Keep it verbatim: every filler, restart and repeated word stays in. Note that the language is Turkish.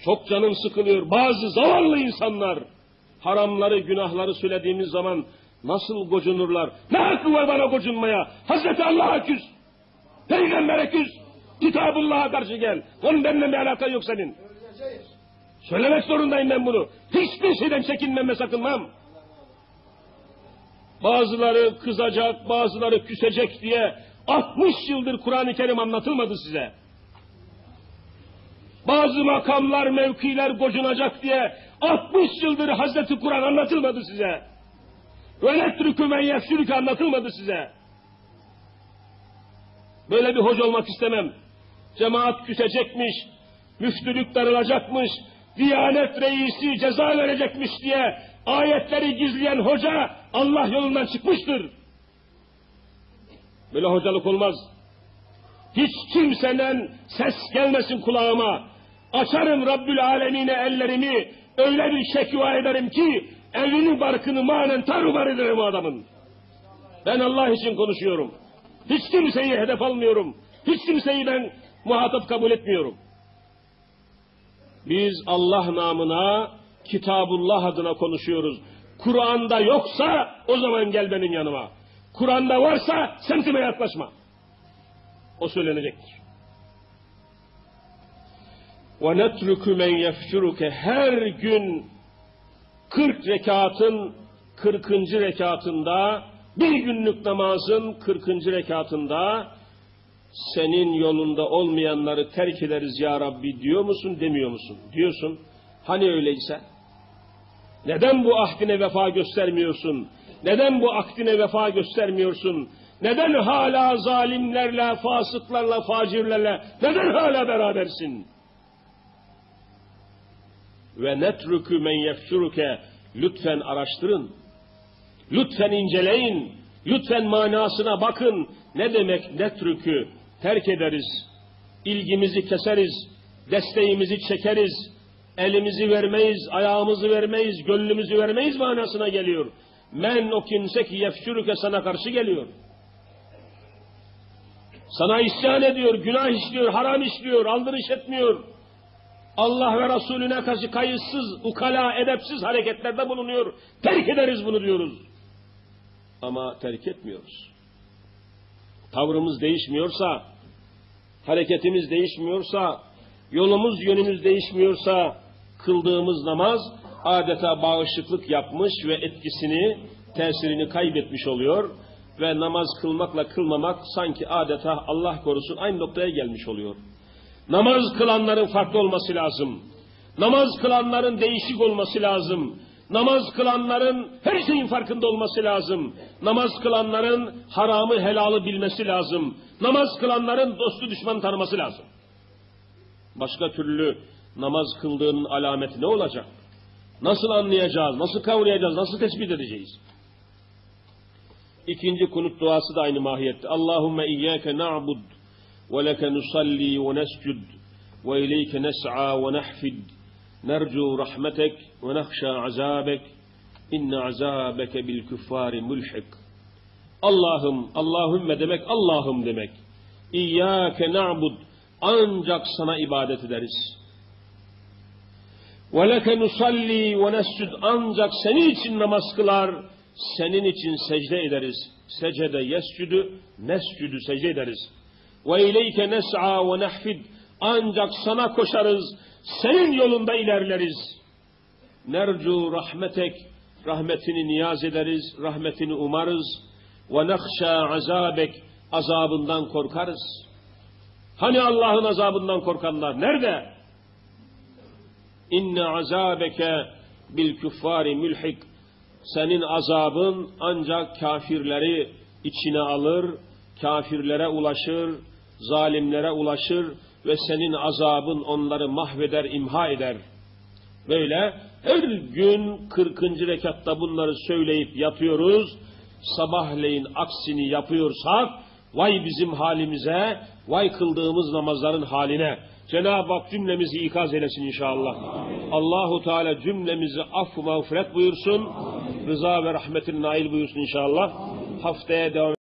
Çok canım sıkılıyor. Bazı zavallı insanlar haramları, günahları söylediğimiz zaman nasıl gocunurlar? Ne hakkı var bana gocunmaya? Hazreti Allah'a küs, Peygamber'e küs, Kitabullah'a karşı gel. Onun benimle bir alakan yok senin. Söylemek zorundayım ben bunu. Hiçbir şeyden çekinmem ve sakınmam. Bazıları kızacak, bazıları küsecek diye altmış yıldır Kur'an-ı Kerim anlatılmadı size. Bazı makamlar, mevkiler gocunacak diye altmış yıldır Hazreti Kur'an anlatılmadı size. وَلَتْرُكُ مَنْ يَفْشُرُكَ anlatılmadı size. Böyle bir hoca olmak istemem. Cemaat küsecekmiş, müftülük darılacakmış, Diyanet reisi ceza verecekmiş diye ayetleri gizleyen hoca Allah yolundan çıkmıştır. Böyle hocalık olmaz. Hiç kimseden ses gelmesin kulağıma. Açarım Rabbül Alemine ellerimi, öyle bir şekva ederim ki evini barkını manen tarumar ederim o adamın. Ben Allah için konuşuyorum. Hiç kimseyi hedef almıyorum. Hiç kimseyi ben muhatap kabul etmiyorum. Biz Allah namına, Kitabullah adına konuşuyoruz. Kur'an'da yoksa o zaman gel benim yanıma. Kur'an'da varsa semtime yaklaşma. O söylenecektir. وَنَتْرُكُ مَنْ يَفْشُرُكَ her gün kırk rekatın kırkıncı rekatında, bir günlük namazın kırkıncı rekatında senin yolunda olmayanları terk ederiz ya Rabbi diyor musun, demiyor musun? Diyorsun. Hani öyleyse? Neden bu ahdine vefa göstermiyorsun? Neden bu akdine vefa göstermiyorsun? Neden hala zalimlerle, fasıklarla, facirlerle, neden hala berabersin? Ve netruku men yefşuruke, lütfen araştırın, lütfen inceleyin, lütfen manasına bakın. Ne demek netruku? Terk ederiz, ilgimizi keseriz, desteğimizi çekeriz, elimizi vermeyiz, ayağımızı vermeyiz, gönlümüzü vermeyiz manasına geliyor. Men o kimse ki yefşuruke sana karşı geliyor. Sana isyan ediyor, günah işliyor, haram işliyor, aldırış etmiyor. Allah ve Resulüne karşı kayıtsız, ukala, edepsiz hareketlerde bulunuyor. Terk ederiz bunu diyoruz. Ama terk etmiyoruz. Tavrımız değişmiyorsa, hareketimiz değişmiyorsa, yolumuz, yönümüz değişmiyorsa, kıldığımız namaz adeta bağışıklık yapmış ve etkisini, tesirini kaybetmiş oluyor ve namaz kılmakla kılmamak sanki adeta Allah korusun aynı noktaya gelmiş oluyor. Namaz kılanların farklı olması lazım. Namaz kılanların değişik olması lazım. Namaz kılanların her şeyin farkında olması lazım. Namaz kılanların haramı helalı bilmesi lazım. Namaz kılanların dostu düşman tanıması lazım. Başka türlü namaz kıldığının alameti ne olacak? Nasıl anlayacağız, nasıl kavrayacağız, nasıl tespit edeceğiz? İkinci kunut duası da aynı mahiyette. Allahümme iyyâke na'bud ve leke nusalli ve nescud ve ileyke nes'a ve nehfid nercu rahmetek ve nehşâ azâbek inne azâbeke bil küffâri mulhik. Allah'ım, Allahümme demek Allah'ım demek. İyyâke na'bud, ancak sana ibadet ederiz. Ve leke nusalli ve nescud, ancak senin için namaz kılar, senin için secde ederiz. Secde yescudu, nescudu secde ederiz. Ve ileyke nes'a ve nehfid, ancak sana koşarız, senin yolunda ilerleriz. Nercu rahmetek, rahmetini niyaz ederiz, rahmetini umarız. Ve nehşâ azâbek, azabından korkarız. Hani Allah'ın azabından korkanlar nerede? İnne azâbeke bil küffâri mülhik, senin azabın ancak kafirleri içine alır, kafirlere ulaşır, zalimlere ulaşır ve senin azabın onları mahveder, imha eder. Böyle her gün kırkıncı rekatta bunları söyleyip yatıyoruz. Sabahleyin aksini yapıyorsak vay bizim halimize, vay kıldığımız namazların haline. Cenab-ı Hak cümlemizi ikaz eylesin inşallah. Amin. Allahu Teala cümlemizi affı mağfiret buyursun. Amin. Rıza ve rahmetin nail buyursun inşallah. Amin. Haftaya devam